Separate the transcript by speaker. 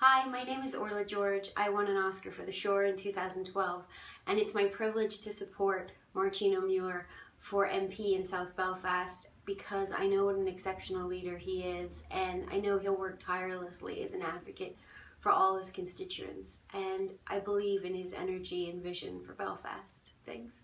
Speaker 1: Hi, my name is Oorlagh George. I won an Oscar for The Shore in 2012, and it's my privilege to support Máirtín for MP in South Belfast because I know what an exceptional leader he is, and I know he'll work tirelessly as an advocate for all his constituents, and I believe in his energy and vision for Belfast. Thanks.